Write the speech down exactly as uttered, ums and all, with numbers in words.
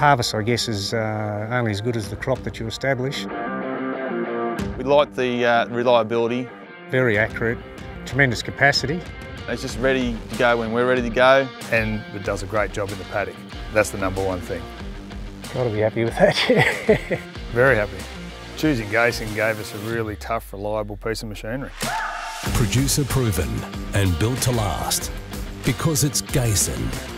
harvest, I guess, is uh, only as good as the crop that you establish. We like the uh, reliability. Very accurate, tremendous capacity. It's just ready to go when we're ready to go. And it does a great job in the paddock. That's the number one thing. Got to be happy with that. Very happy. Choosing Gason gave us a really tough, reliable piece of machinery. Producer proven and built to last, because it's Gason.